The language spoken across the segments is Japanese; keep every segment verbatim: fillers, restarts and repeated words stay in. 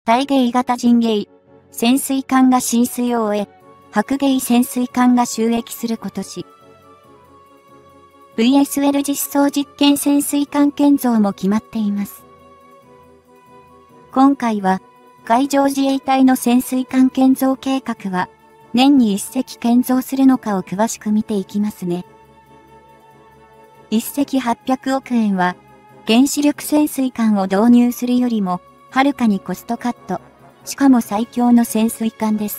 大芸型陣芸、潜水艦が進水を終え、白芸潜水艦が就役することし。ブイエスエル 実装実験潜水艦建造も決まっています。今回は、海上自衛隊の潜水艦建造計画は、年に一隻建造するのかを詳しく見ていきますね。一隻はっぴゃくおくえんは、原子力潜水艦を導入するよりも、はるかにコストカット。しかも最強の潜水艦です。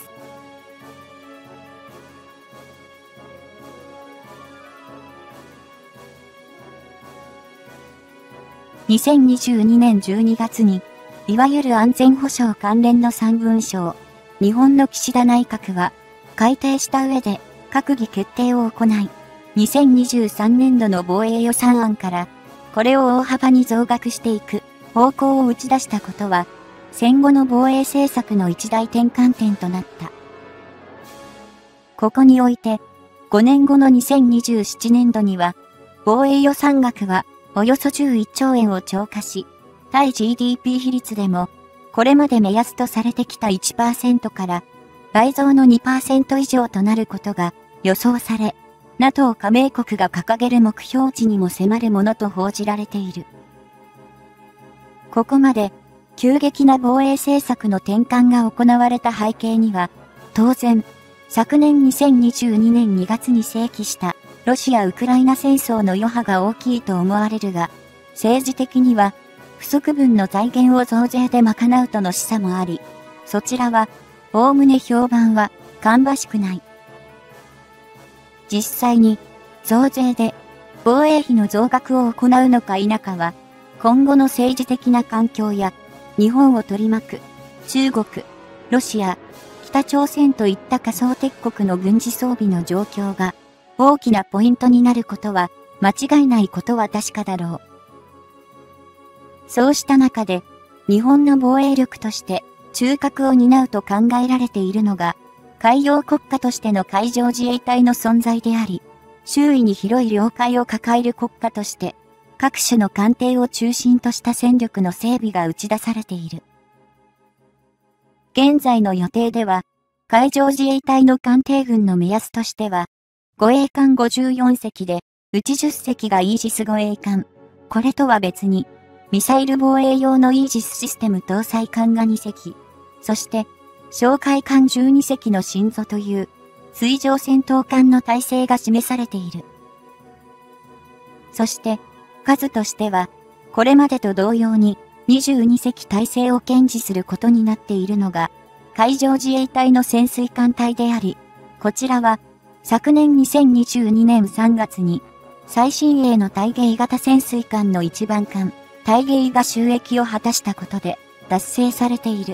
にせんにじゅうにねんじゅうにがつに、いわゆる安全保障関連のさん文書を、日本の岸田内閣は、改定した上で、閣議決定を行い、にせんにじゅうさんねんどの防衛予算案から、これを大幅に増額していく方向を打ち出したことは、戦後の防衛政策の一大転換点となった。ここにおいて、ごねんごのにせんにじゅうななねんどには、防衛予算額はおよそじゅういっちょうえんを超過し、対 ジーディーピー 比率でも、これまで目安とされてきた いちパーセント から倍増の にパーセント 以上となることが予想され、NATO 加盟国が掲げる目標値にも迫るものと報じられている。ここまで、急激な防衛政策の転換が行われた背景には、当然、昨年にせんにじゅうにねんにがつに成起したロシア・ウクライナ戦争の余波が大きいと思われるが、政治的には不足分の財源を増税で賄うとの示唆もあり、そちらは、おおむね評判は芳しくない。実際に、増税で防衛費の増額を行うのか否かは、今後の政治的な環境や、日本を取り巻く中国、ロシア、北朝鮮といった仮想敵国の軍事装備の状況が大きなポイントになることは間違いないことは確かだろう。そうした中で日本の防衛力として中核を担うと考えられているのが海洋国家としての海上自衛隊の存在であり、周囲に広い領海を抱える国家として各種の艦艇を中心とした戦力の整備が打ち出されている。現在の予定では、海上自衛隊の艦艇群の目安としては、護衛艦ごじゅうよんせきで、うちじゅっせきがイージス護衛艦。これとは別に、ミサイル防衛用のイージスシステム搭載艦がにせき、そして、哨戒艦じゅうにせきの新造という、水上戦闘艦の体制が示されている。そして、数としては、これまでと同様ににじゅうにせき体制を堅持することになっているのが、海上自衛隊の潜水艦隊であり、こちらは、昨年にせんにじゅうにねんさんがつに、最新鋭の大芸型潜水艦の一番艦、大芸が就役を果たしたことで、達成されている。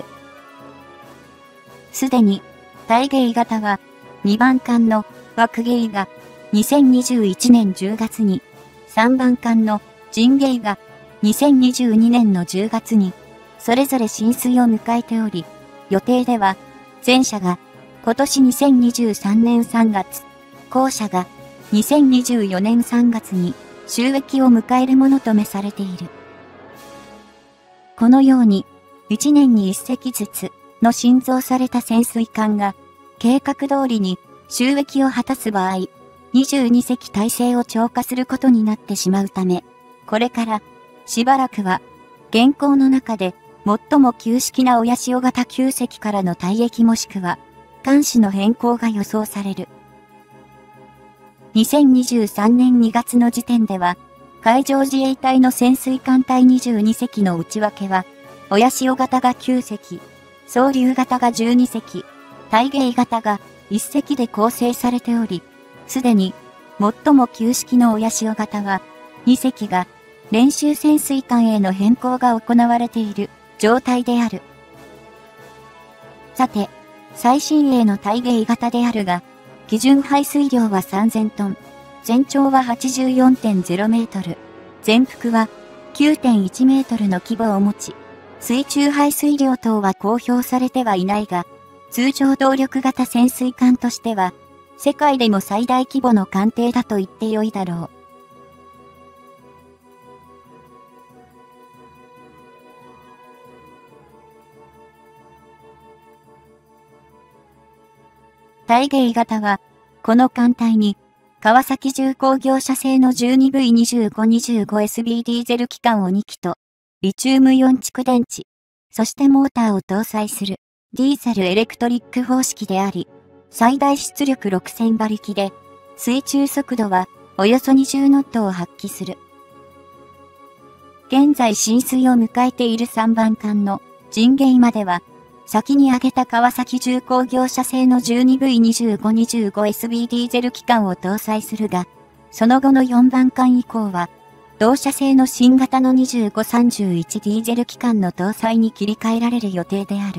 すでに、大芸型は、にばん艦の爆芸が、にせんにじゅういちねんじゅうがつに、さんばん艦の陣芸がにせんにじゅうにねんのじゅうがつにそれぞれ進水を迎えており、予定では前者が今年にせんにじゅうさんねんさんがつ、後者がにせんにじゅうよねんさんがつに就役を迎えるものとめされている。このようにいちねんにいっせきずつの新造された潜水艦が計画通りに就役を果たす場合、にじゅうにせき体制を超過することになってしまうため、これからしばらくは現行の中で最も旧式な親潮型きゅうせきからの退役もしくは艦種の変更が予想される。にせんにじゅうさんねんにがつの時点では、海上自衛隊の潜水艦隊にじゅうにせきの内訳は、親潮型がきゅうせき、双竜型がじゅうにせき、大芸型がいっせきで構成されており、すでに、最も旧式の親潮型は、にせきが、練習潜水艦への変更が行われている状態である。さて、最新鋭の大芸型であるが、基準排水量はさんぜんトン、全長は はちじゅうよんてんゼロメートル、全幅は きゅうてんいちメートルの規模を持ち、水中排水量等は公表されてはいないが、通常動力型潜水艦としては、世界でも最大規模の艦艇だと言ってよいだろう。 大芸型は、この艦隊に、川崎重工業社製の じゅうにブイにじゅうごにじゅうごエスビー ディーゼル機関をにきと、リチウムイオン蓄電池、そしてモーターを搭載する、ディーゼルエレクトリック方式であり、最大出力ろくせん馬力で、水中速度はおよそにじゅうノットを発揮する。現在進水を迎えているさんばん艦の陣芸までは、先に挙げた川崎重工業社製の じゅうにブイにじゅうごにじゅうごエスビー ディーゼル機関を搭載するが、その後のよんばん艦以降は、同社製の新型の にじゅうごさんじゅういち ディーゼル機関の搭載に切り替えられる予定である。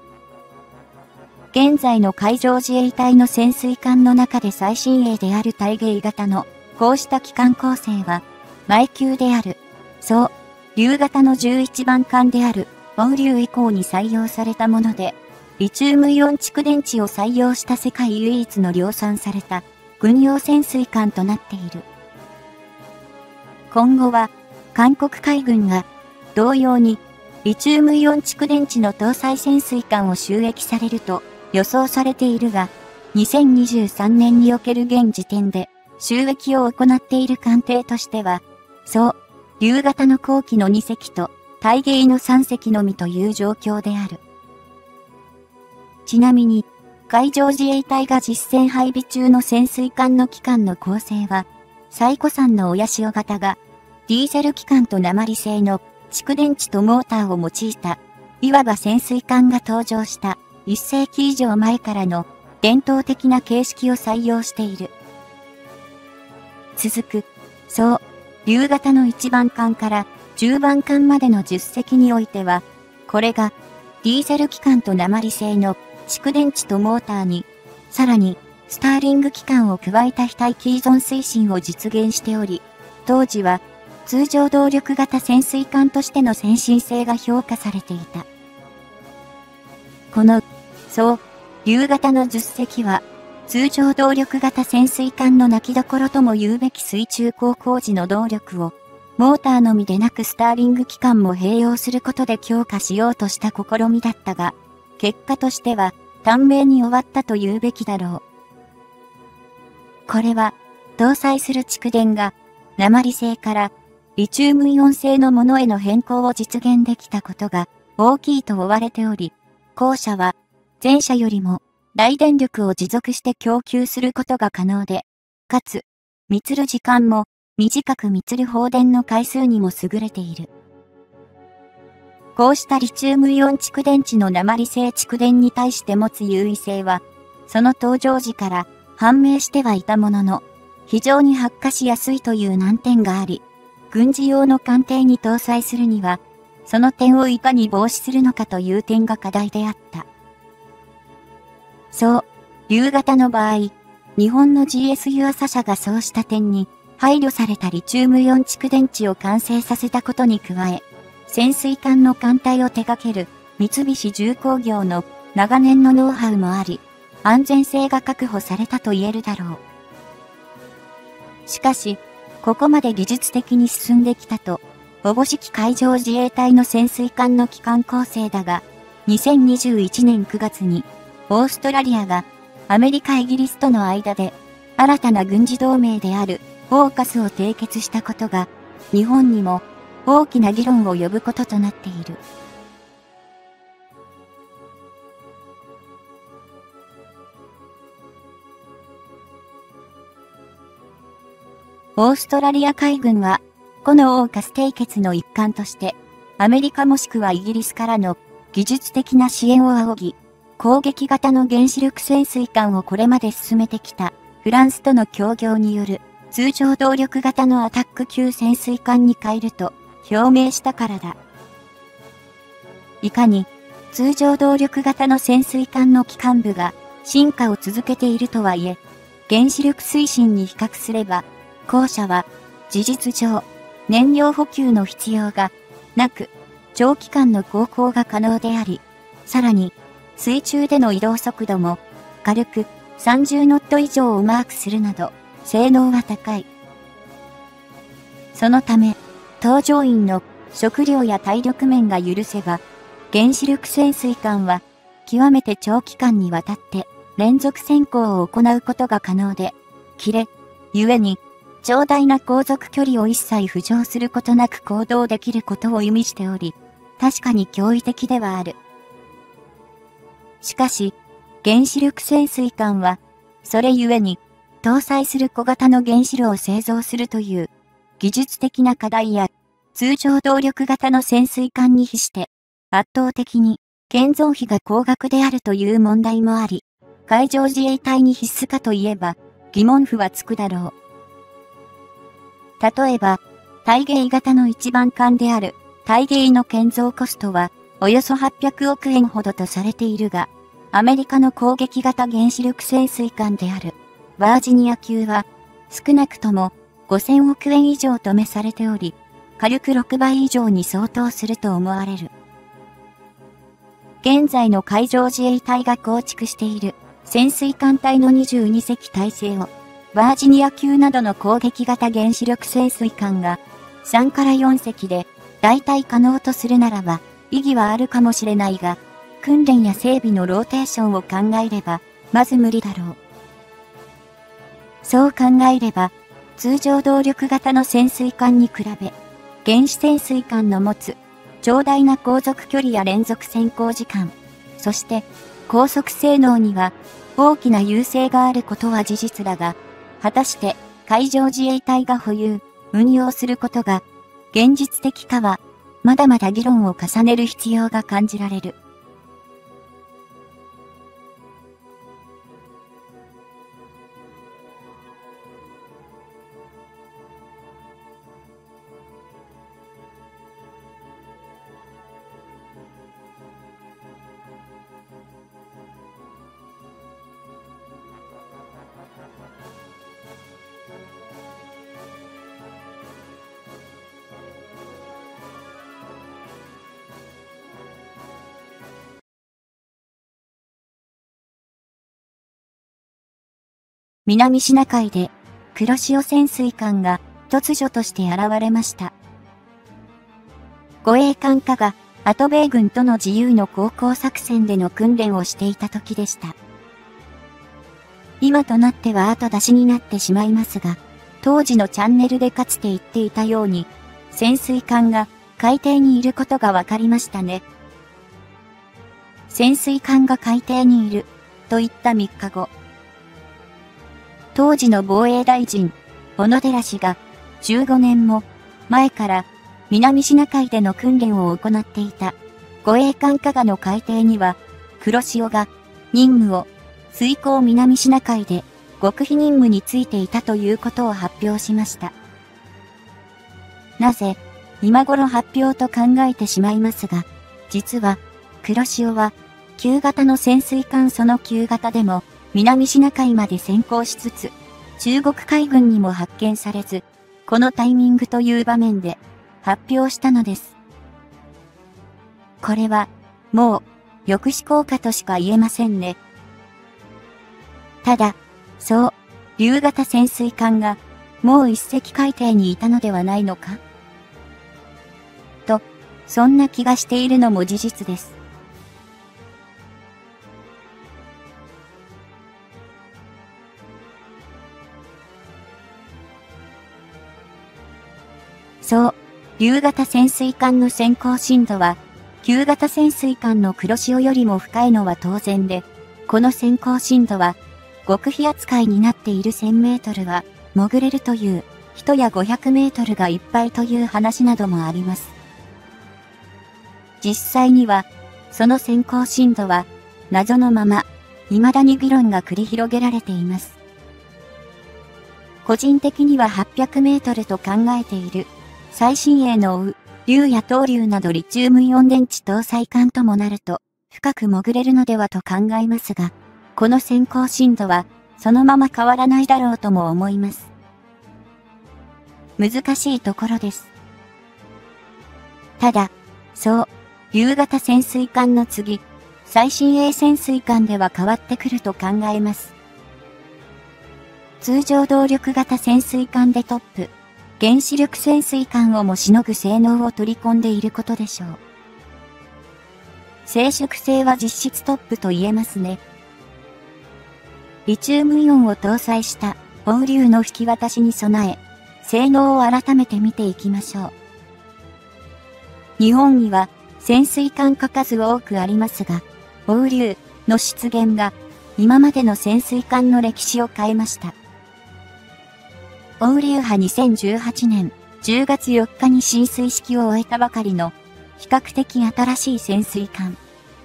現在の海上自衛隊の潜水艦の中で最新鋭である大芸型の、こうした機関構成は、前級である。そう、竜型のじゅういちばん艦である、黄龍以降に採用されたもので、リチウムイオン蓄電池を採用した世界唯一の量産された、軍用潜水艦となっている。今後は、韓国海軍が、同様に、リチウムイオン蓄電池の搭載潜水艦を収益されると予想されているが、にせんにじゅうさんねんにおける現時点で収益を行っている艦艇としては、そう、竜型の後期のに隻と大芸のさん隻のみという状況である。ちなみに、海上自衛隊が実戦配備中の潜水艦の機関の構成は、最古参の親潮型が、ディーゼル機関と鉛製の蓄電池とモーターを用いた、いわば潜水艦が登場したいっせいき以上前からの伝統的な形式を採用している。続く、そう、竜型のいちばん艦からじゅうばん艦までのじゅっ隻においては、これがディーゼル機関と鉛製の蓄電池とモーターに、さらにスターリング機関を加えた非待機依存推進を実現しており、当時は通常動力型潜水艦としての先進性が評価されていた。この、そう、竜型のじゅっ隻は、通常動力型潜水艦の泣きどころとも言うべき水中航行時の動力を、モーターのみでなくスターリング機関も併用することで強化しようとした試みだったが、結果としては短命に終わったと言うべきだろう。これは、搭載する蓄電が、鉛製からリチウムイオン製のものへの変更を実現できたことが大きいと追われており、後者は前者よりも大電力を持続して供給することが可能で、かつ、満る時間も短く満る放電の回数にも優れている。こうしたリチウムイオン蓄電池の鉛製蓄電に対して持つ優位性は、その登場時から判明してはいたものの、非常に発火しやすいという難点があり、軍事用の艦艇に搭載するには、その点をいかに防止するのかという点が課題であった。そう、竜型の場合、日本の ジーエス 湯浅社がそうした点に配慮されたリチウムイオン蓄電池を完成させたことに加え、潜水艦の艦隊を手掛ける三菱重工業の長年のノウハウもあり、安全性が確保されたと言えるだろう。しかし、ここまで技術的に進んできたと、おぼしき海上自衛隊の潜水艦の機関構成だが、にせんにじゅういちねんくがつに、オーストラリアがアメリカ・イギリスとの間で、新たな軍事同盟であるオーカスを締結したことが、日本にも大きな議論を呼ぶこととなっている。オーストラリア海軍は、このオーカス締結の一環として、アメリカもしくはイギリスからの技術的な支援を仰ぎ、攻撃型の原子力潜水艦をこれまで進めてきたフランスとの協業による通常動力型のアタック級潜水艦に変えると表明したからだ。いかに通常動力型の潜水艦の機関部が進化を続けているとはいえ、原子力推進に比較すれば、後者は事実上燃料補給の必要がなく長期間の航行が可能であり、さらに水中での移動速度も軽くさんじゅうノット以上をマークするなど性能は高い。そのため搭乗員の食料や体力面が許せば原子力潜水艦は極めて長期間にわたって連続潜航を行うことが可能で、切れ、故に、長大な航続距離を一切浮上することなく行動できることを意味しており、確かに驚異的ではある。しかし、原子力潜水艦は、それゆえに、搭載する小型の原子炉を製造するという、技術的な課題や、通常動力型の潜水艦に比して、圧倒的に、建造費が高額であるという問題もあり、海上自衛隊に必須かといえば、疑問符はつくだろう。例えば、大芸型の一番艦である、大芸の建造コストは、およそはっぴゃくおくえんほどとされているが、アメリカの攻撃型原子力潜水艦である、バージニア級は、少なくともごせんおくえん以上とめされており、軽くろくばい以上に相当すると思われる。現在の海上自衛隊が構築している潜水艦隊のにじゅうにせき体制を、バージニア級などの攻撃型原子力潜水艦がさんからよんせきで代替可能とするならば意義はあるかもしれないが、訓練や整備のローテーションを考えれば、まず無理だろう。そう考えれば、通常動力型の潜水艦に比べ、原子潜水艦の持つ長大な航続距離や連続潜航時間、そして高速性能には大きな優勢があることは事実だが、果たして海上自衛隊が保有、運用することが現実的かは、まだまだ議論を重ねる必要が感じられる。南シナ海で黒潮潜水艦が突如として現れました。護衛艦下がアト米軍との自由の航行作戦での訓練をしていた時でした。今となっては後出しになってしまいますが、当時のチャンネルでかつて言っていたように、潜水艦が海底にいることが分かりましたね。潜水艦が海底にいると言ったみっかご。当時の防衛大臣、小野寺氏がじゅうごねんも前から南シナ海での訓練を行っていた護衛艦加賀の海底には黒潮が任務を遂行南シナ海で極秘任務についていたということを発表しました。なぜ今頃発表と考えてしまいますが、実は黒潮は旧型の潜水艦その旧型でも南シナ海まで先行しつつ、中国海軍にも発見されず、このタイミングという場面で発表したのです。これは、もう、抑止効果としか言えませんね。ただ、そう、竜型潜水艦が、もう一隻海底にいたのではないのかと、そんな気がしているのも事実です。そう、竜型潜水艦の先行深度は、旧型潜水艦の黒潮よりも深いのは当然で、この先行深度は、極秘扱いになっているせんメートルは、潜れるという、人やごひゃくメートルがいっぱいという話などもあります。実際には、その先行深度は、謎のまま、未だに議論が繰り広げられています。個人的にははっぴゃくメートルと考えている。最新鋭の追う、竜や東竜などリチウムイオン電池搭載艦ともなると、深く潜れるのではと考えますが、この先行深度は、そのまま変わらないだろうとも思います。難しいところです。ただ、そう、竜型潜水艦の次、最新鋭潜水艦では変わってくると考えます。通常動力型潜水艦でトップ。原子力潜水艦をもしのぐ性能を取り込んでいることでしょう。静粛性は実質トップと言えますね。 リチウムイオンを搭載したオウリュウの引き渡しに備え、性能を改めて見ていきましょう。日本には潜水艦が数多くありますが、オウリュウの出現が今までの潜水艦の歴史を変えました。オウリュウはにせんじゅうはちねんじゅうがつよっかに進水式を終えたばかりの比較的新しい潜水艦。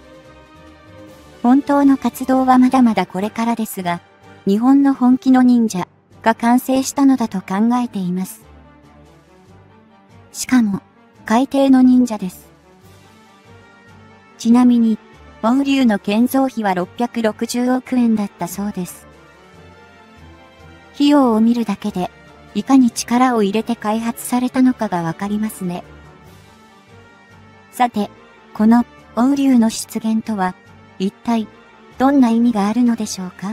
本当の活動はまだまだこれからですが、日本の本気の忍者が完成したのだと考えています。しかも、海底の忍者です。ちなみに、オウリュウの建造費はろっぴゃくろくじゅうおくえんだったそうです。費用を見るだけで、いかに力を入れて開発されたのかがわかりますね。さて、このオウリュウの出現とは、一体どんな意味があるのでしょうか。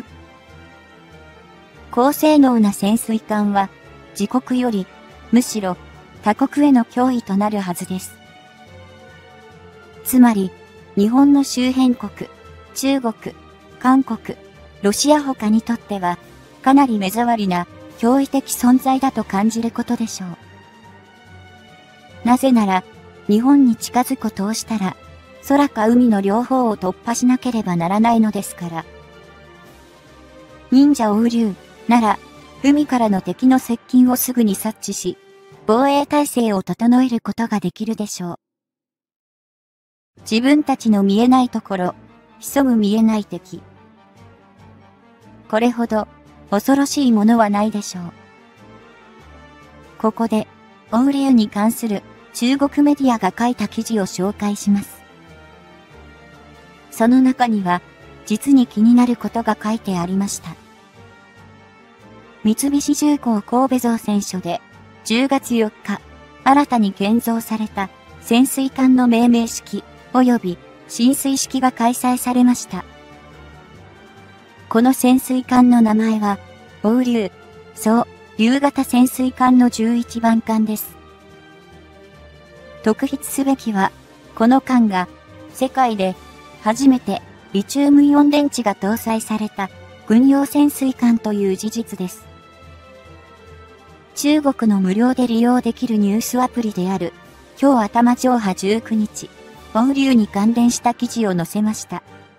高性能な潜水艦は、自国より、むしろ他国への脅威となるはずです。つまり、日本の周辺国、中国、韓国、ロシア他にとっては、かなり目障りな脅威的存在だと感じることでしょう。なぜなら、日本に近づくとしたら、空か海の両方を突破しなければならないのですから。忍者オウリュウなら、海からの敵の接近をすぐに察知し、防衛態勢を整えることができるでしょう。自分たちの見えないところ、潜む見えない敵。これほど恐ろしいものはないでしょう。ここで、オウリュウに関する中国メディアが書いた記事を紹介します。その中には、実に気になることが書いてありました。三菱重工神戸造船所で、じゅうがつよっか、新たに建造された潜水艦の命名式及び進水式が開催されました。この潜水艦の名前は、オウリュウ、そう、竜型潜水艦のじゅういちばん艦です。特筆すべきは、この艦が、世界で、初めて、リチウムイオン電池が搭載された、軍用潜水艦という事実です。中国の無料で利用できるニュースアプリである、今日頭上波じゅうくにち、オウリュウに関連した記事を載せました。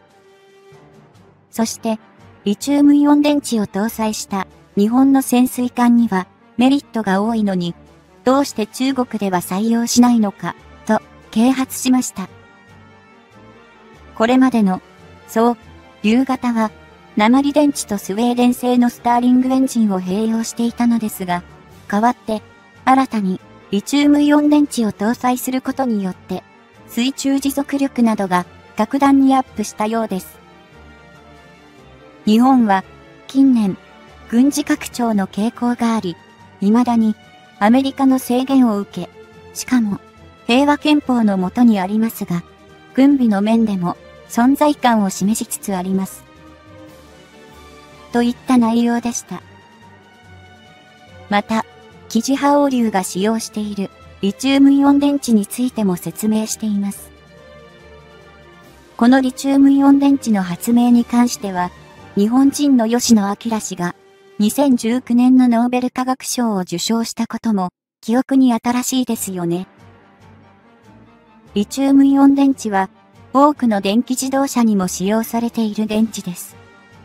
そして、リチウムイオン電池を搭載した日本の潜水艦にはメリットが多いのに、どうして中国では採用しないのか、と啓発しました。これまでの、そう、竜型は、鉛電池とスウェーデン製のスターリングエンジンを併用していたのですが、代わって、新たに、リチウムイオン電池を搭載することによって、水中持続力などが格段にアップしたようです。日本は、近年、軍事拡張の傾向があり、未だに、アメリカの制限を受け、しかも、平和憲法の下にありますが、軍備の面でも、存在感を示しつつあります。といった内容でした。また、記事派オウリュウが使用しているリチウムイオン電池についても説明しています。このリチウムイオン電池の発明に関しては、日本人の吉野彰氏がにせんじゅうきゅうねんのノーベル化学賞を受賞したことも記憶に新しいですよね。リチウムイオン電池は多くの電気自動車にも使用されている電池です。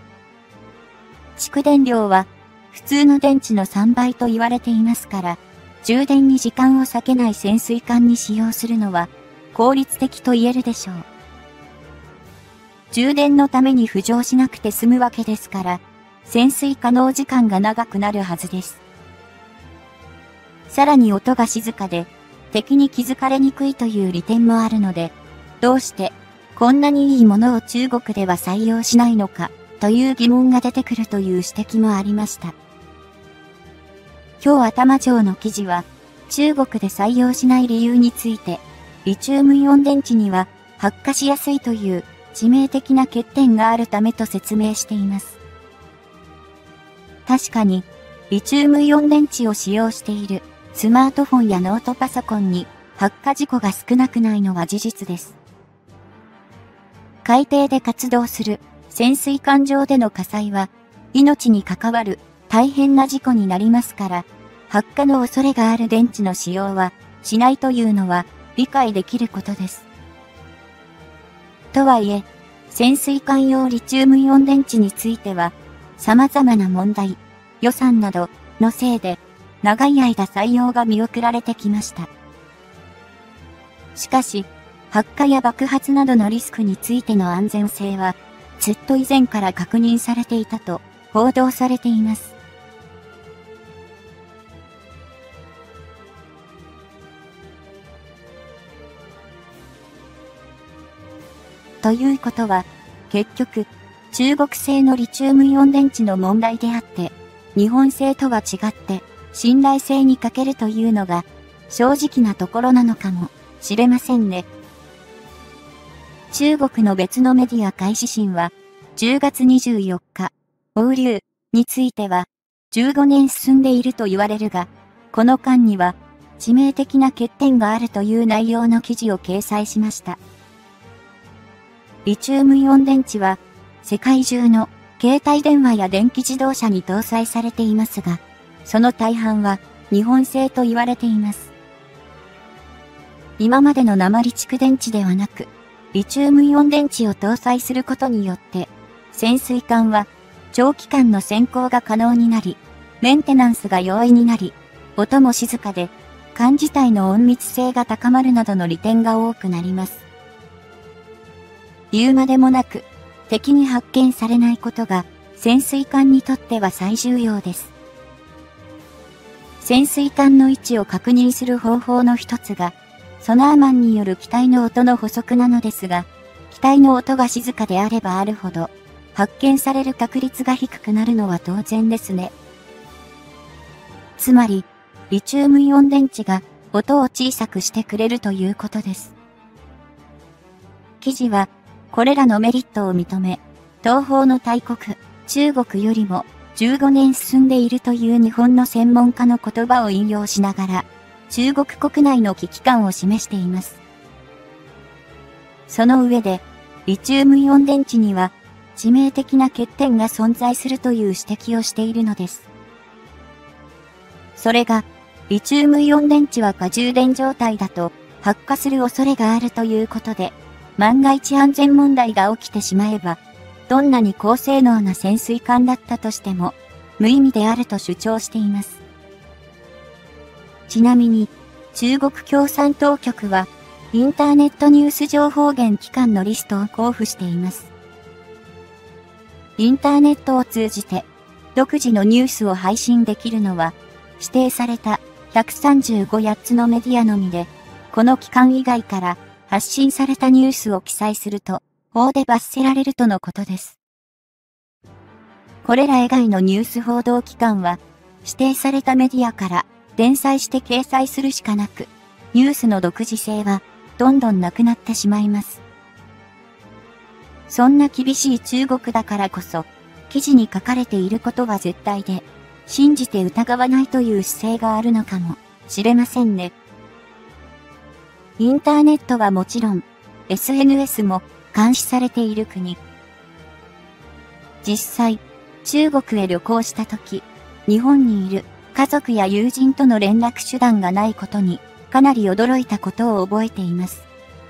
蓄電量は普通の電池のさんばいと言われていますから、充電に時間を割けない潜水艦に使用するのは効率的と言えるでしょう。充電のために浮上しなくて済むわけですから、潜水可能時間が長くなるはずです。さらに音が静かで、敵に気づかれにくいという利点もあるので、どうしてこんなにいいものを中国では採用しないのか、という疑問が出てくるという指摘もありました。今日頭上の記事は、中国で採用しない理由について、リチウムイオン電池には発火しやすいという致命的な欠点があるためと説明しています。確かに、リチウムイオン電池を使用しているスマートフォンやノートパソコンに発火事故が少なくないのは事実です。海底で活動する潜水艦上での火災は命に関わる大変な事故になりますから、発火の恐れがある電池の使用はしないというのは理解できることです。とはいえ、潜水艦用リチウムイオン電池については、様々な問題、予算などのせいで、長い間採用が見送られてきました。しかし、発火や爆発などのリスクについての安全性は、ずっと以前から確認されていたと報道されています。ということは、結局、中国製のリチウムイオン電池の問題であって、日本製とは違って信頼性に欠けるというのが正直なところなのかもしれませんね。中国の別のメディア海指針はじゅうがつにじゅうよっか、欧流についてはじゅうごねん進んでいると言われるが、この間には致命的な欠点があるという内容の記事を掲載しました。リチウムイオン電池は世界中の携帯電話や電気自動車に搭載されていますが、その大半は日本製と言われています。今までの鉛蓄電池ではなく、リチウムイオン電池を搭載することによって、潜水艦は長期間の潜航が可能になり、メンテナンスが容易になり、音も静かで、艦自体の隠密性が高まるなどの利点が多くなります。言うまでもなく、敵に発見されないことが潜水艦にとっては最重要です。潜水艦の位置を確認する方法の一つが、ソナーマンによる機体の音の補足なのですが、機体の音が静かであればあるほど、発見される確率が低くなるのは当然ですね。つまり、リチウムイオン電池が音を小さくしてくれるということです。記事は、これらのメリットを認め、東方の大国、中国よりもじゅうごねん進んでいるという日本の専門家の言葉を引用しながら、中国国内の危機感を示しています。その上で、リチウムイオン電池には致命的な欠点が存在するという指摘をしているのです。それが、リチウムイオン電池は過充電状態だと発火する恐れがあるということで、万が一安全問題が起きてしまえば、どんなに高性能な潜水艦だったとしても、無意味であると主張しています。ちなみに、中国共産当局は、インターネットニュース情報源機関のリストを交付しています。インターネットを通じて、独自のニュースを配信できるのは、指定されたひゃくさんじゅうごやっつのメディアのみで、この機関以外から発信されたニュースを記載すると、法で罰せられるとのことです。これら以外のニュース報道機関は、指定されたメディアから転載して掲載するしかなく、ニュースの独自性はどんどんなくなってしまいます。そんな厳しい中国だからこそ、記事に書かれていることは絶対で、信じて疑わないという姿勢があるのかもしれませんね。インターネットはもちろん、エスエヌエス も監視されている国。実際、中国へ旅行したとき、日本にいる家族や友人との連絡手段がないことに、かなり驚いたことを覚えています。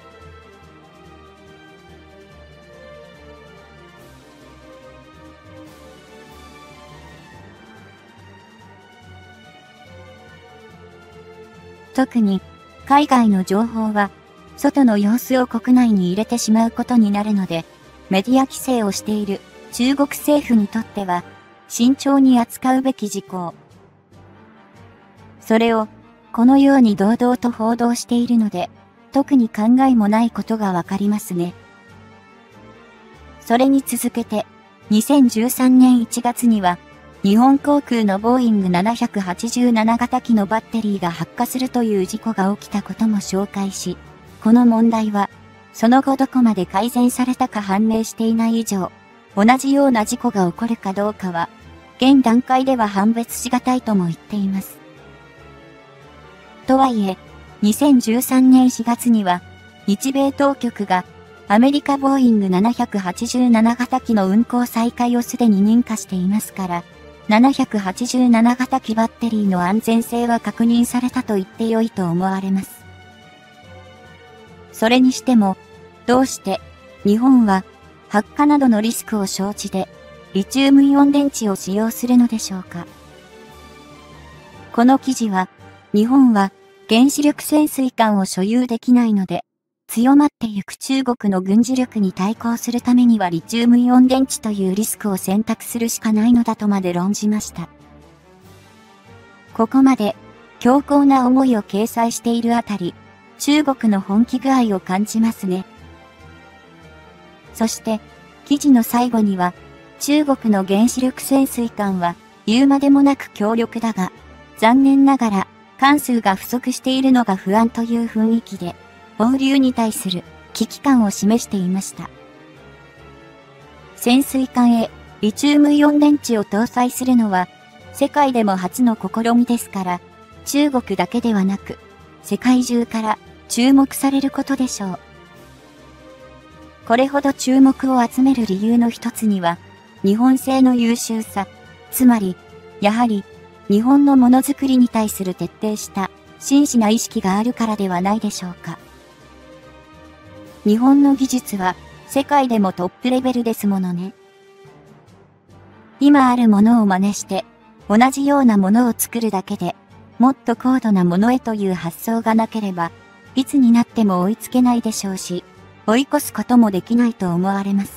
特に、海外の情報は、外の様子を国内に入れてしまうことになるので、メディア規制をしている中国政府にとっては、慎重に扱うべき事項。それを、このように堂々と報道しているので、特に考えもないことがわかりますね。それに続けて、にせんじゅうさんねんいちがつには、日本航空のボーイングななひゃくはちじゅうなな型機のバッテリーが発火するという事故が起きたことも紹介し、この問題は、その後どこまで改善されたか判明していない以上、同じような事故が起こるかどうかは、現段階では判別しがたいとも言っています。とはいえ、にせんじゅうさんねんしがつには、日米当局がアメリカボーイングななひゃくはちじゅうなな型機の運航再開をすでに認可していますから、ななひゃくはちじゅうなな型機バッテリーの安全性は確認されたと言ってよいと思われます。それにしても、どうして日本は発火などのリスクを承知でリチウムイオン電池を使用するのでしょうか。この記事は、日本は原子力潜水艦を所有できないので、強まってゆく中国の軍事力に対抗するためにはリチウムイオン電池というリスクを選択するしかないのだとまで論じました。ここまで強硬な思いを掲載しているあたり、中国の本気具合を感じますね。そして、記事の最後には、中国の原子力潜水艦は言うまでもなく強力だが、残念ながら艦数が不足しているのが不安という雰囲気で、放流に対する危機感を示していました。潜水艦へリチウムイオン電池を搭載するのは世界でも初の試みですから、中国だけではなく世界中から注目されることでしょう。これほど注目を集める理由の一つには、日本製の優秀さ、つまり、やはり日本のものづくりに対する徹底した真摯な意識があるからではないでしょうか。日本の技術は世界でもトップレベルですものね。今あるものを真似して同じようなものを作るだけでもっと高度なものへという発想がなければいつになっても追いつけないでしょうし、追い越すこともできないと思われます。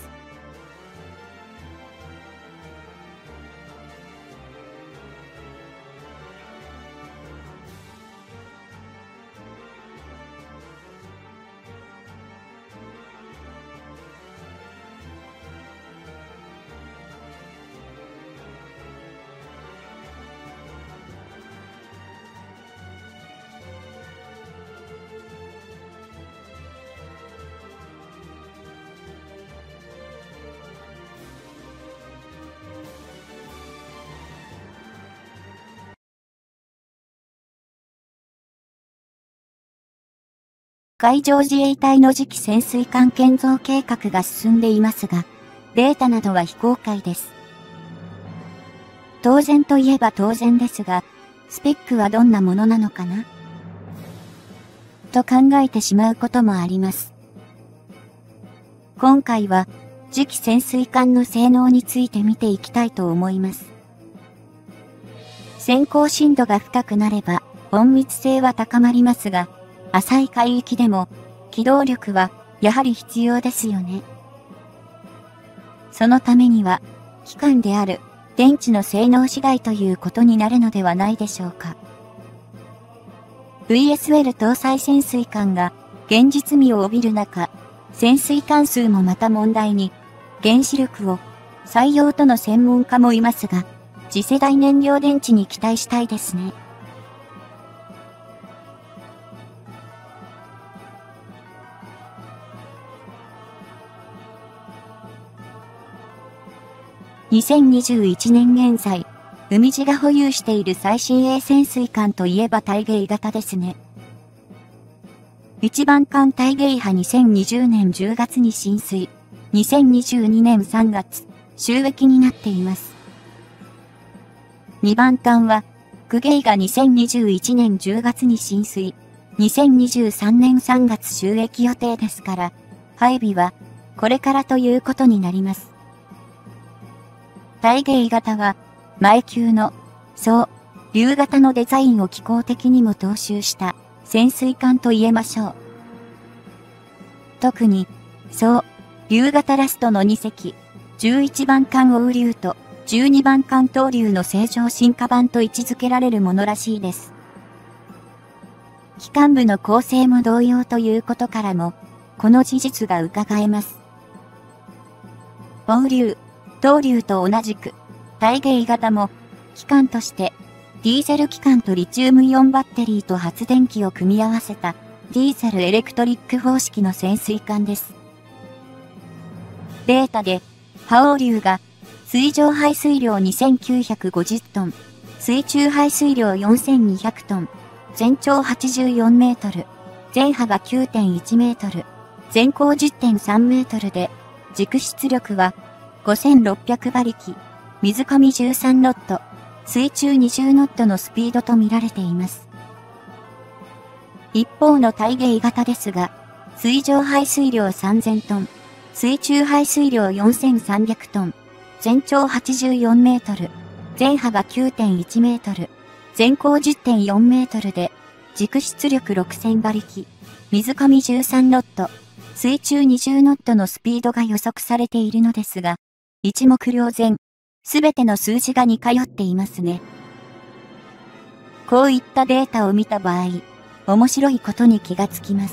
海上自衛隊の次期潜水艦建造計画が進んでいますが、データなどは非公開です。当然といえば当然ですが、スペックはどんなものなのかなと考えてしまうこともあります。今回は次期潜水艦の性能について見ていきたいと思います。潜航深度が深くなれば隠密性は高まりますが、浅い海域でも機動力はやはり必要ですよね。そのためには機関である電池の性能次第ということになるのではないでしょうか。ブイエスエル 搭載潜水艦が現実味を帯びる中、潜水艦数もまた問題に、原子力を採用との専門家もいますが、次世代燃料電池に期待したいですね。にせんにじゅういちねん現在、海自が保有している最新鋭潜水艦といえば大鯨型ですね。一番艦大鯨派にせんにじゅうねんじゅうがつに進水、にせんにじゅうにねんさんがつ、就役になっています。二番艦は、久鯨がにせんにじゅういちねんじゅうがつに進水、にせんにじゅうさんねんさんがつ就役予定ですから、配備は、これからということになります。大鯨型は、前級の、そう、竜型のデザインを機構的にも踏襲した潜水艦と言えましょう。特に、そう、竜型ラストのにせき、じゅういちばん艦王竜とじゅうにばん艦東竜の正常進化版と位置づけられるものらしいです。機関部の構成も同様ということからも、この事実が伺えます。王竜、東竜と同じく、大鯨型も、機関として、ディーゼル機関とリチウムイオンバッテリーと発電機を組み合わせた、ディーゼルエレクトリック方式の潜水艦です。データで、覇王竜が、水上排水量にせんきゅうひゃくごじゅっトン、水中排水量よんせんにひゃくトン、全長はちじゅうよんメートル、全幅 きゅうてんいちメートル、 全高 じゅってんさんメートルで、軸出力はごせんろっぴゃくばりき、水上じゅうさんノット、水中にじゅうノットのスピードと見られています。一方の大芸型ですが、水上排水量さんぜんトン、水中排水量よんせんさんびゃくトン、全長はちじゅうよんメートル、全幅 きゅうてんいちメートル、全高 じゅってんよんメートルで、軸出力ろくせんばりき、水上じゅうさんノット、水中にじゅうノットのスピードが予測されているのですが、一目瞭然、すべての数字が似通っていますね。こういったデータを見た場合、面白いことに気がつきます。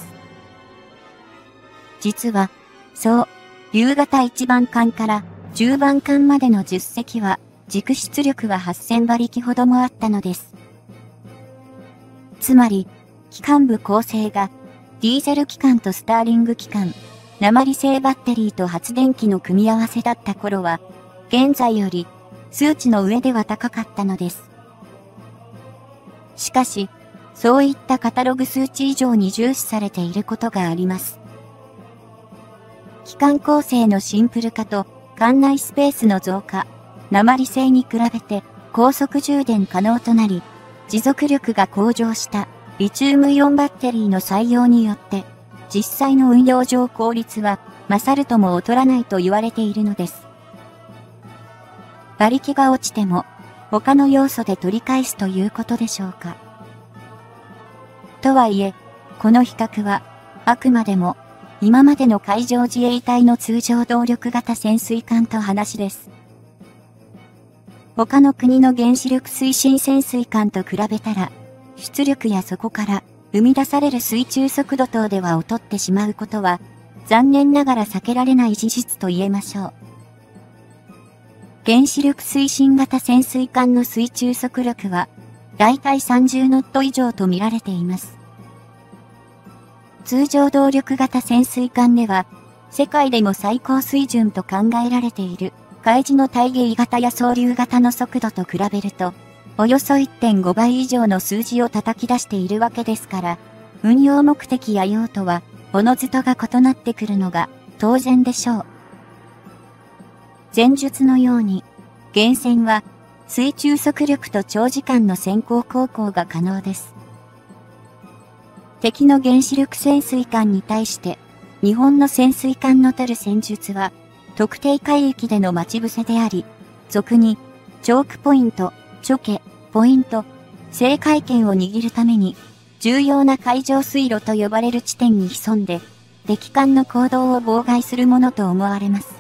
実は、そう、夕方いちばんかんからじゅうばんかんまでのじゅっせきは、軸出力ははっせんばりきほどもあったのです。つまり、機関部構成が、ディーゼル機関とスターリング機関、鉛製バッテリーと発電機の組み合わせだった頃は、現在より数値の上では高かったのです。しかし、そういったカタログ数値以上に重視されていることがあります。機関構成のシンプル化と艦内スペースの増加、鉛製に比べて高速充電可能となり、持続力が向上したリチウムイオンバッテリーの採用によって、実際の運用上効率は勝るとも劣らないと言われているのです。馬力が落ちても他の要素で取り返すということでしょうか。とはいえ、この比較はあくまでも今までの海上自衛隊の通常動力型潜水艦と話です。他の国の原子力推進潜水艦と比べたら、出力やそこから生み出される水中速度等では劣ってしまうことは、残念ながら避けられない事実と言えましょう。原子力推進型潜水艦の水中速力は、だいたいさんじゅうノット以上と見られています。通常動力型潜水艦では、世界でも最高水準と考えられている、海自の大芸型や総流型の速度と比べると、およそ いってんごばい以上の数字を叩き出しているわけですから、運用目的や用途は、おのずとが異なってくるのが当然でしょう。前述のように、原潜は水中速力と長時間の先行航行が可能です。敵の原子力潜水艦に対して、日本の潜水艦の取る戦術は、特定海域での待ち伏せであり、俗に、チョークポイント、チョケ、ポイント、制海権を握るために、重要な海上水路と呼ばれる地点に潜んで、敵艦の行動を妨害するものと思われます。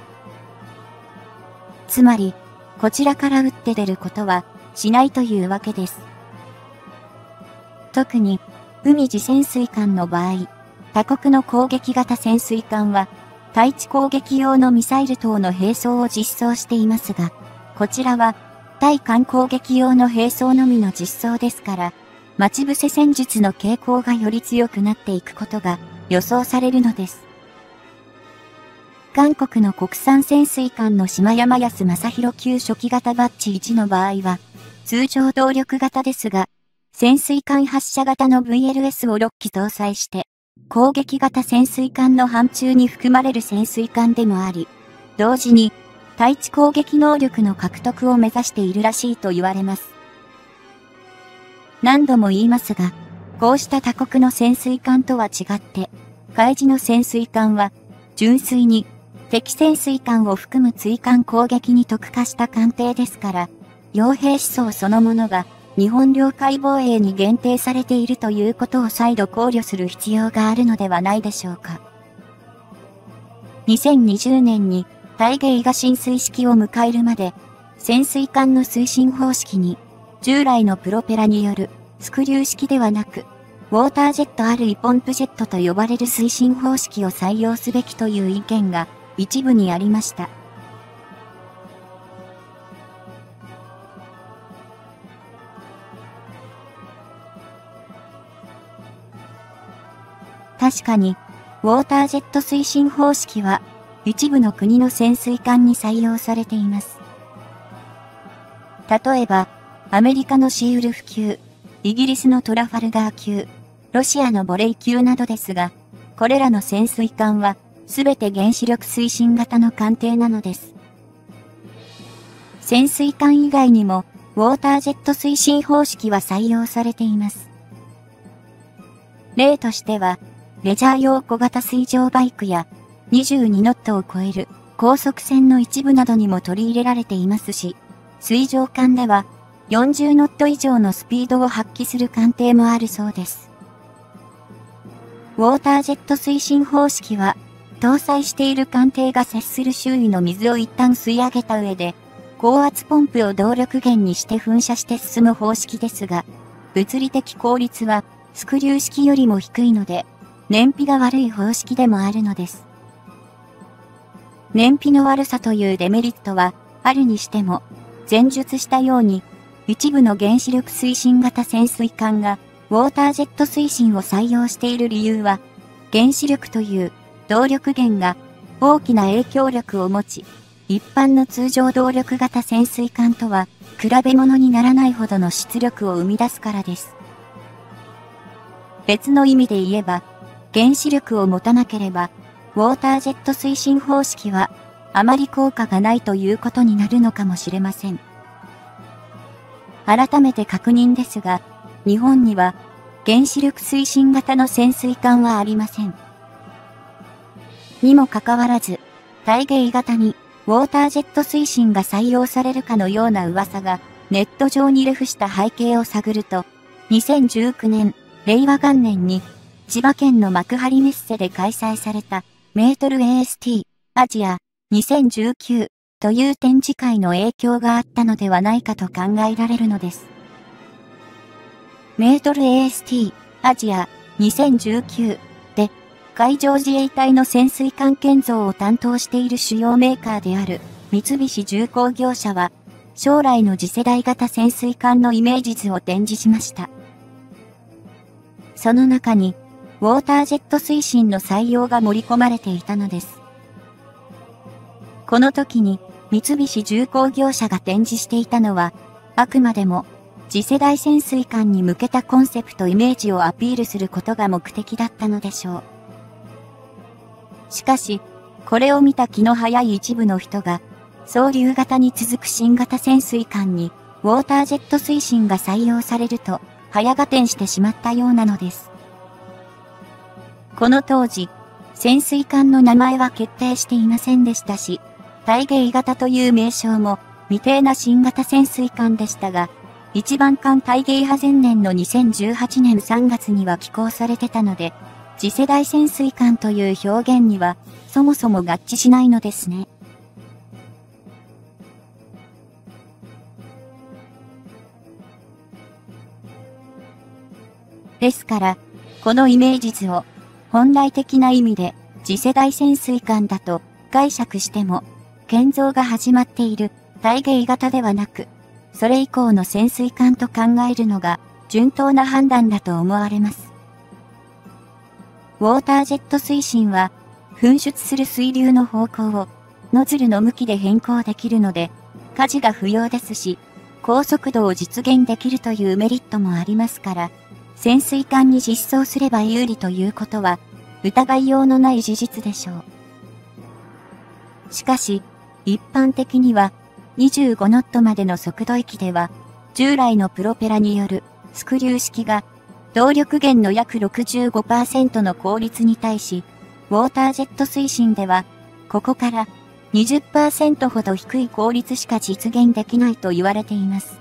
つまり、こちらから撃って出ることは、しないというわけです。特に、海自潜水艦の場合、他国の攻撃型潜水艦は、対地攻撃用のミサイル等の並走を実装していますが、こちらは、対艦攻撃用の並走のみの実装ですから、待ち伏せ戦術の傾向がより強くなっていくことが予想されるのです。韓国の国産潜水艦の島山安正弘級初期型バッジいちの場合は、通常動力型ですが、潜水艦発射型の ブイエルエス をろっき搭載して、攻撃型潜水艦の範疇に含まれる潜水艦でもあり、同時に対地攻撃能力の獲得を目指しているらしいと言われます。何度も言いますが、こうした他国の潜水艦とは違って、海自の潜水艦は、純粋に敵潜水艦を含む追艦攻撃に特化した艦艇ですから、傭兵思想そのものが日本領海防衛に限定されているということを再度考慮する必要があるのではないでしょうか。にせんにじゅうねんに大芸が進水式を迎えるまで、潜水艦の推進方式に、従来のプロペラによるスクリュー式ではなく、ウォータージェットあるいポンプジェットと呼ばれる推進方式を採用すべきという意見が一部にありました。確かに、ウォータージェット推進方式は、一部の国の潜水艦に採用されています。例えば、アメリカのシーウルフ級、イギリスのトラファルガー級、ロシアのボレイ級などですが、 これらの潜水艦は、すべて原子力推進型の艦艇なのです。潜水艦以外にも、ウォータージェット推進方式は採用されています。例としては、レジャー用小型水上バイクや、にじゅうにノットを超える高速船の一部などにも取り入れられていますし、水上艦では、よんじゅうノット以上のスピードを発揮する艦艇もあるそうです。ウォータージェット推進方式は、搭載している艦艇が接する周囲の水を一旦吸い上げた上で、高圧ポンプを動力源にして噴射して進む方式ですが、物理的効率はスクリュー式よりも低いので、燃費が悪い方式でもあるのです。燃費の悪さというデメリットはあるにしても、前述したように、一部の原子力推進型潜水艦がウォータージェット推進を採用している理由は、原子力という動力源が大きな影響力を持ち、一般の通常動力型潜水艦とは比べ物にならないほどの出力を生み出すからです。別の意味で言えば、原子力を持たなければ、ウォータージェット推進方式はあまり効果がないということになるのかもしれません。改めて確認ですが、日本には原子力推進型の潜水艦はありません。にもかかわらず、対鯨型にウォータージェット推進が採用されるかのような噂がネット上に流布した背景を探ると、にせんじゅうきゅうねん、令和元年に千葉県の幕張メッセで開催されたメートル エーエスティー アジアにせんじゅうきゅうという展示会の影響があったのではないかと考えられるのです。メートル エーエスティー アジアにせんじゅうきゅうで海上自衛隊の潜水艦建造を担当している主要メーカーである三菱重工業者は将来の次世代型潜水艦のイメージ図を展示しました。その中にウォータージェット推進の採用が盛り込まれていたのです。この時に三菱重工業者が展示していたのはあくまでも次世代潜水艦に向けたコンセプトイメージをアピールすることが目的だったのでしょう。しかし、これを見た気の早い一部の人が、総流型に続く新型潜水艦にウォータージェット推進が採用されると早合点してしまったようなのです。この当時、潜水艦の名前は決定していませんでしたし、対鯨型という名称も未定な新型潜水艦でしたが、一番艦対鯨派前年のにせんじゅうはちねんさんがつには寄港されてたので、次世代潜水艦という表現にはそもそも合致しないのですね。ですから、このイメージ図を本来的な意味で次世代潜水艦だと解釈しても、建造が始まっている対鯨型ではなく、それ以降の潜水艦と考えるのが順当な判断だと思われます。ウォータージェット推進は、噴出する水流の方向をノズルの向きで変更できるので、舵が不要ですし、高速度を実現できるというメリットもありますから、潜水艦に実装すれば有利ということは、疑いようのない事実でしょう。しかし、一般的には、にじゅうごノットまでの速度域では、従来のプロペラによるスクリュー式が、動力源の約 ろくじゅうごパーセント の効率に対し、ウォータージェット推進では、ここから にじゅっパーセント ほど低い効率しか実現できないと言われています。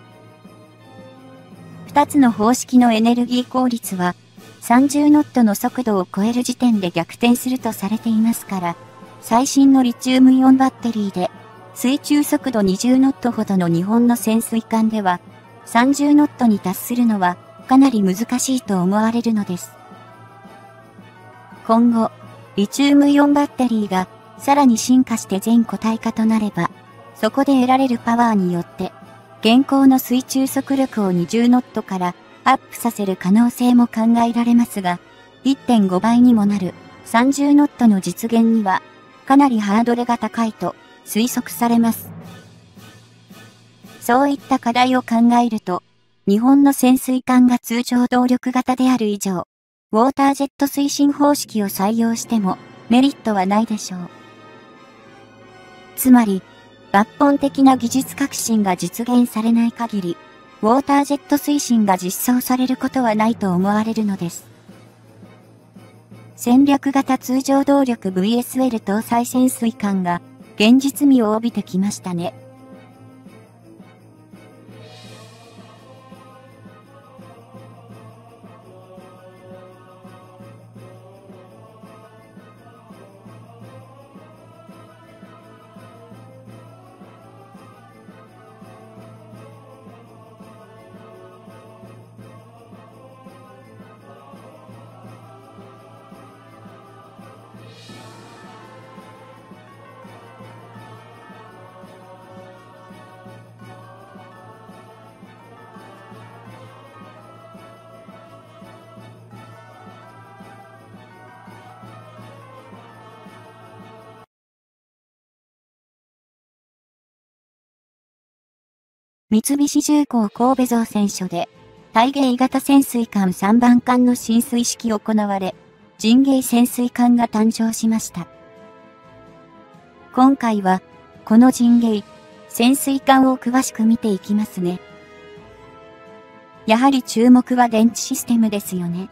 二つの方式のエネルギー効率は、さんじゅうノットの速度を超える時点で逆転するとされていますから、最新のリチウムイオンバッテリーで、水中速度にじゅうノットほどの日本の潜水艦では、さんじゅうノットに達するのは、かなり難しいと思われるのです。今後、リチウムイオンバッテリーがさらに進化して全固体化となれば、そこで得られるパワーによって、現行の水中速力をにじゅうノットからアップさせる可能性も考えられますが、いってんごばいにもなるさんじゅうノットの実現には、かなりハードルが高いと推測されます。そういった課題を考えると、日本の潜水艦が通常動力型である以上、 ウォータージェット推進方式を採用してもメリットはないでしょう。つまり、抜本的な技術革新が実現されない限り、ウォータージェット推進が実装されることはないと思われるのです。戦略型通常動力 ブイエスエル 搭載潜水艦が現実味を帯びてきましたね。三菱重工神戸造船所で、大芸型潜水艦さんばん艦の進水式行われ、神芸潜水艦が誕生しました。今回は、この神芸、潜水艦を詳しく見ていきますね。やはり注目は電池システムですよね。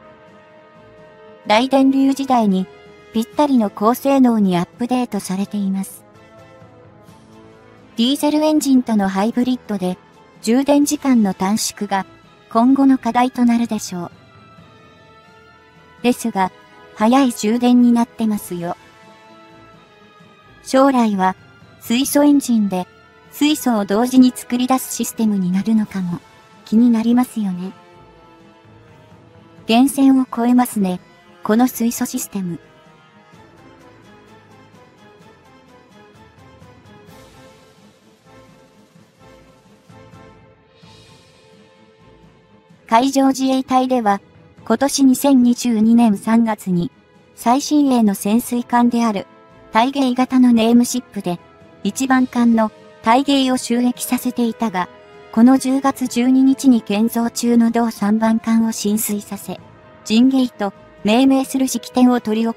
大電流時代に、ぴったりの高性能にアップデートされています。ディーゼルエンジンとのハイブリッドで、充電時間の短縮が今後の課題となるでしょう。ですが、早い充電になってますよ。将来は、水素エンジンで水素を同時に作り出すシステムになるのかも気になりますよね。源泉を超えますね、この水素システム。海上自衛隊では、今年にせんにじゅうにねんさんがつに、最新鋭の潜水艦である、大芸型のネームシップで、いちばん艦の大芸を就役させていたが、このじゅうがつじゅうににちに建造中の同さんばん艦を進水させ、神芸と命名する式典を執り行った。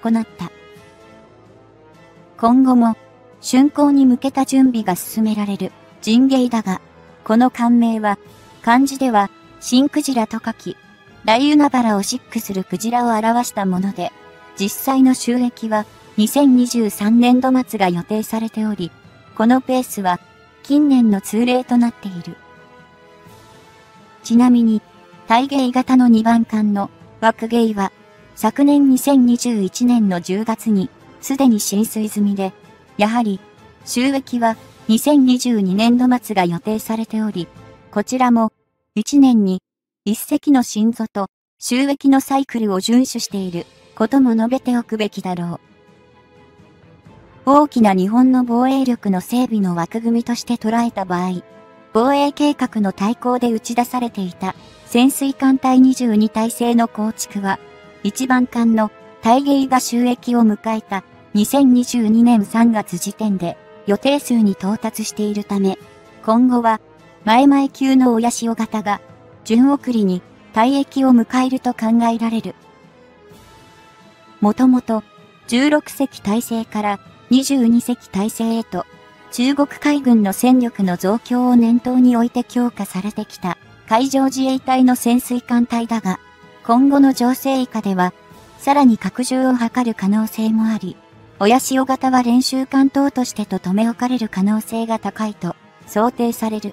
今後も、竣工に向けた準備が進められる神芸だが、この艦名は、漢字では、新クジラと書き、大海原を飼育するクジラを表したもので、実際の収益はにせんにじゅうさんねんど末が予定されており、このペースは近年の通例となっている。ちなみに、大芸型のにばん艦の枠芸は、昨年にせんにじゅういちねんのじゅうがつにすでに進水済みで、やはり収益はにせんにじゅうにねんど末が予定されており、こちらもいちねんにいっせきの新造と収益のサイクルを遵守していることも述べておくべきだろう。大きな日本の防衛力の整備の枠組みとして捉えた場合、防衛計画の大綱で打ち出されていた潜水艦隊にじゅうに体制の構築は、いちばん艦の大芸が収益を迎えたにせんにじゅうにねんさんがつ時点で予定数に到達しているため、今後は前々級の親潮型が順送りに退役を迎えると考えられる。もともとじゅうろくせき体制からにじゅうにせき体制へと中国海軍の戦力の増強を念頭に置いて強化されてきた海上自衛隊の潜水艦隊だが、今後の情勢以下ではさらに拡充を図る可能性もあり、親潮型は練習艦等としてと留め置かれる可能性が高いと想定される。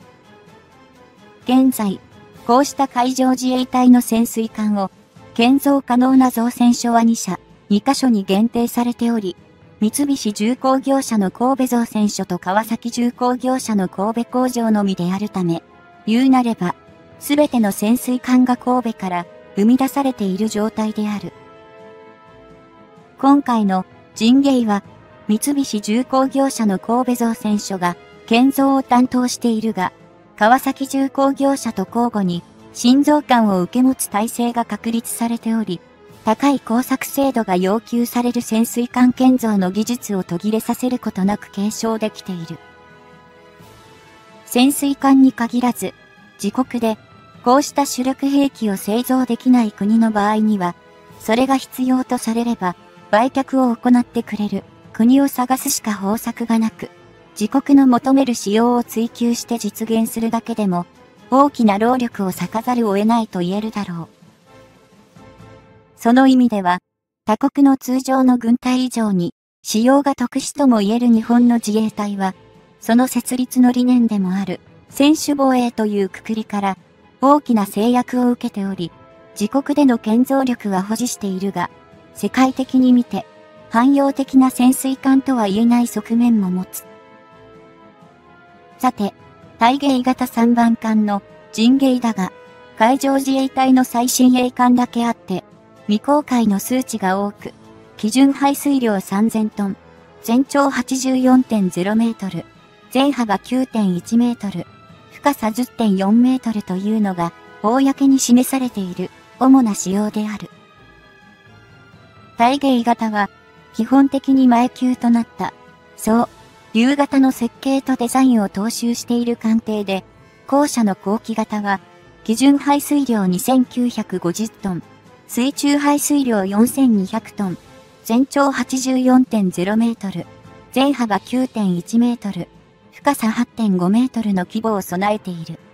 現在、こうした海上自衛隊の潜水艦を建造可能な造船所はにしゃ、にかしょに限定されており、三菱重工業者の神戸造船所と川崎重工業者の神戸工場のみであるため、言うなれば、すべての潜水艦が神戸から生み出されている状態である。今回の神芸は、三菱重工業者の神戸造船所が建造を担当しているが、川崎重工業者と交互に新造艦を受け持つ体制が確立されており、高い工作精度が要求される潜水艦建造の技術を途切れさせることなく継承できている。潜水艦に限らず、自国でこうした主力兵器を製造できない国の場合には、それが必要とされれば、売却を行ってくれる国を探すしか方策がなく、自国の求める使用を追求して実現するだけでも、大きな労力を割かざるを得ないと言えるだろう。その意味では、他国の通常の軍隊以上に、使用が特殊とも言える日本の自衛隊は、その設立の理念でもある、専守防衛という括りから、大きな制約を受けており、自国での建造力は保持しているが、世界的に見て、汎用的な潜水艦とは言えない側面も持つ。さて、大鯨型さんばん艦の陣鯨だが、海上自衛隊の最新鋭艦だけあって、未公開の数値が多く、基準排水量さんぜんトン、全長 はちじゅうよんてんゼロメートル、全幅 きゅうてんいちメートル、深さ じゅってんよんメートルというのが、公に示されている主な仕様である。大鯨型は、基本的に前級となった、そう、竜型の設計とデザインを踏襲している艦艇で、後者の後期型は、基準排水量にせんきゅうひゃくごじゅうトン、水中排水量よんせんにひゃくトン、全長 はちじゅうよんてんゼロメートル、全幅 きゅうてんいちメートル、深さ はってんごメートルの規模を備えている。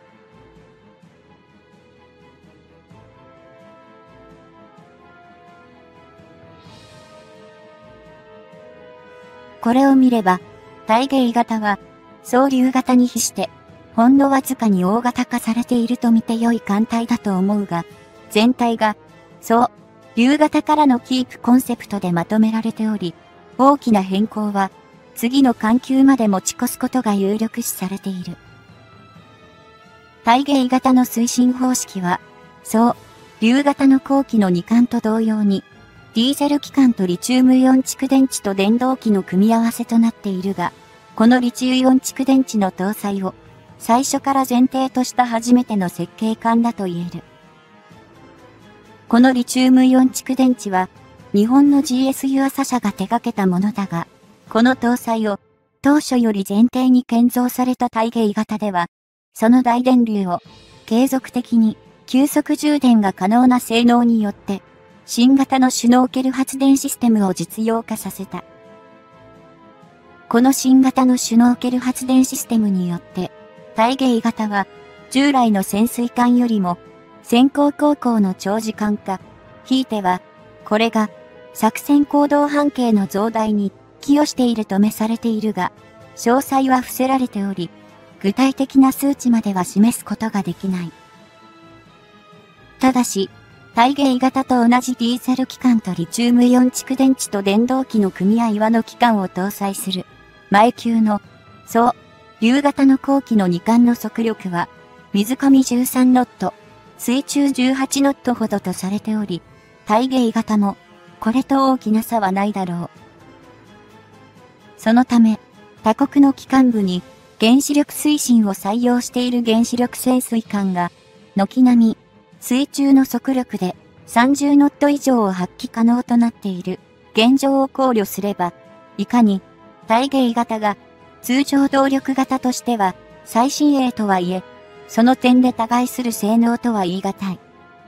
これを見れば、大鯨型は、総竜型に比して、ほんのわずかに大型化されていると見て良い艦隊だと思うが、全体が、そう、竜型からのキープコンセプトでまとめられており、大きな変更は、次の艦級まで持ち越すことが有力視されている。大鯨型の推進方式は、そう、竜型の後期のに艦と同様に、ディーゼル機関とリチウムイオン蓄電池と電動機の組み合わせとなっているが、このリチウムイオン蓄電池の搭載を最初から前提とした初めての設計艦だと言える。このリチウムイオン蓄電池は日本の ジーエス 湯浅社が手掛けたものだが、この搭載を当初より前提に建造された大鯨型では、その大電流を継続的に急速充電が可能な性能によって、新型のシュノーケル発電システムを実用化させた。この新型のシュノーケル発電システムによって、大鯨型は従来の潜水艦よりも先行航行の長時間化、ひいては、これが作戦行動半径の増大に寄与しているとめされているが、詳細は伏せられており、具体的な数値までは示すことができない。ただし、大鯨型と同じディーゼル機関とリチウムイオン蓄電池と電動機の組合和の機関を搭載する前級の、そう、竜型の後期のに艦の速力は、水上じゅうさんノット、水中じゅうはちノットほどとされており、大鯨型も、これと大きな差はないだろう。そのため、他国の機関部に原子力推進を採用している原子力潜水艦が、軒並み、水中の速力でさんじゅうノット以上を発揮可能となっている現状を考慮すれば、いかに大鯨型が通常動力型としては最新鋭とはいえ、その点で互いする性能とは言い難い。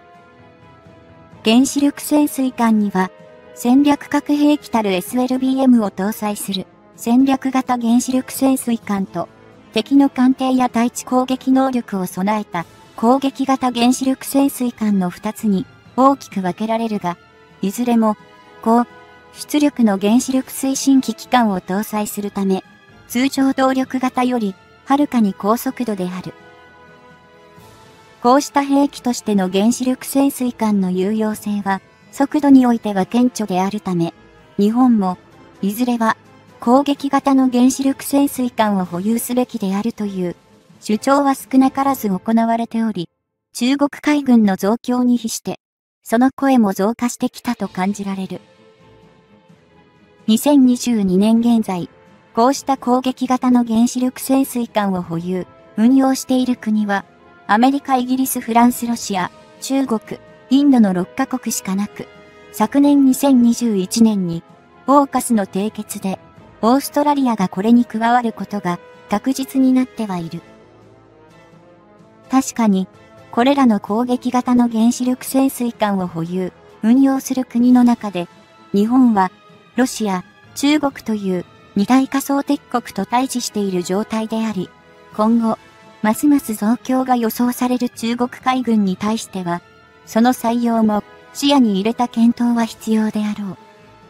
原子力潜水艦には戦略核兵器たる エスエルビーエム を搭載する戦略型原子力潜水艦と敵の艦艇や対地攻撃能力を備えた攻撃型原子力潜水艦のふたつに大きく分けられるが、いずれも高出力の原子力推進機機関を搭載するため、通常動力型よりはるかに高速度である。こうした兵器としての原子力潜水艦の有用性は速度においては顕著であるため、日本もいずれは攻撃型の原子力潜水艦を保有すべきであるという主張は少なからず行われており、中国海軍の増強に比して、その声も増加してきたと感じられる。にせんにじゅうにねん現在、こうした攻撃型の原子力潜水艦を保有、運用している国は、アメリカ、イギリス、フランス、ロシア、中国、インドのろっカ国しかなく、昨年にせんにじゅういちねんに、オーカスの締結で、オーストラリアがこれに加わることが確実になってはいる。確かに、 これらの攻撃型の原子力潜水艦を保有、運用する国の中で、日本は、ロシア、中国という二大仮想敵国と対峙している状態であり、今後、ますます増強が予想される中国海軍に対しては、その採用も視野に入れた検討は必要であろう。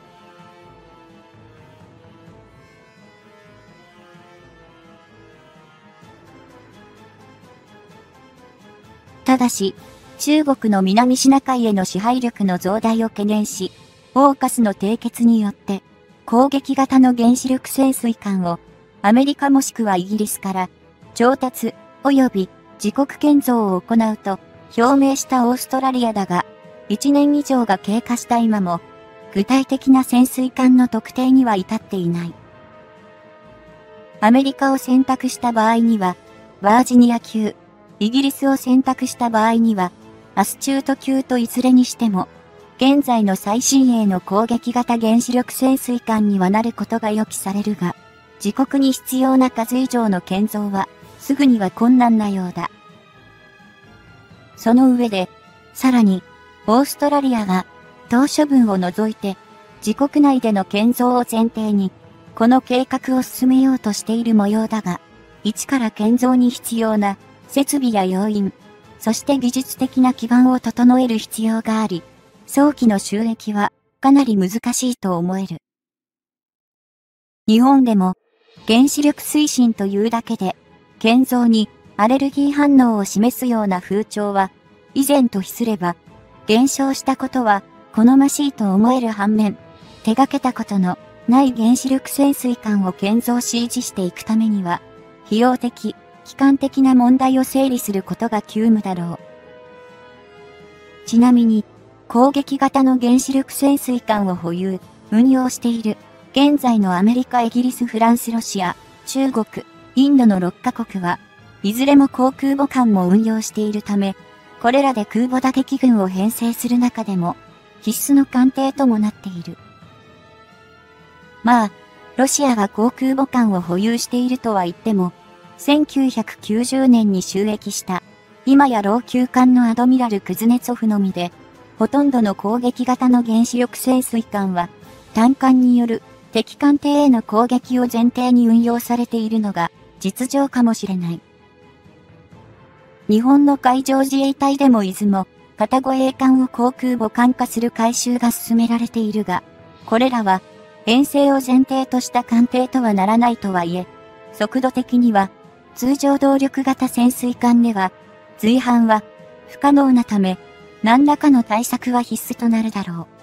ただし、中国の南シナ海への支配力の増大を懸念し、オーカスの締結によって、攻撃型の原子力潜水艦を、アメリカもしくはイギリスから、調達、及び自国建造を行うと、表明したオーストラリアだが、いちねん以上が経過した今も、具体的な潜水艦の特定には至っていない。アメリカを選択した場合には、バージニア級、イギリスを選択した場合には、アスチュート級といずれにしても、現在の最新鋭の攻撃型原子力潜水艦にはなることが予期されるが、自国に必要な数以上の建造は、すぐには困難なようだ。その上で、さらに、オーストラリアが、島嶼分を除いて、自国内での建造を前提に、この計画を進めようとしている模様だが、一から建造に必要な、設備や要員、そして技術的な基盤を整える必要があり、早期の収益はかなり難しいと思える。日本でも原子力推進というだけで建造にアレルギー反応を示すような風潮は以前と比すれば減少したことは好ましいと思える反面、手掛けたことのない原子力潜水艦を建造し維持していくためには費用的、機関的な問題を整理することが急務だろう。ちなみに、攻撃型の原子力潜水艦を保有、運用している、現在のアメリカ、イギリス、フランス、ロシア、中国、インドのろっカ国は、いずれも航空母艦も運用しているため、これらで空母打撃群を編成する中でも、必須の艦艇ともなっている。まあ、ロシアが航空母艦を保有しているとは言っても、せんきゅうひゃくきゅうじゅうねんに就役した、今や老朽艦のアドミラル・クズネツォフのみで、ほとんどの攻撃型の原子力潜水艦は、単艦による敵艦艇への攻撃を前提に運用されているのが実情かもしれない。日本の海上自衛隊でも出雲、片護衛艦を航空母艦化する改修が進められているが、これらは編成を前提とした艦艇とはならないとはいえ、速度的には通常動力型潜水艦では、随伴は不可能なため、何らかの対策は必須となるだろう。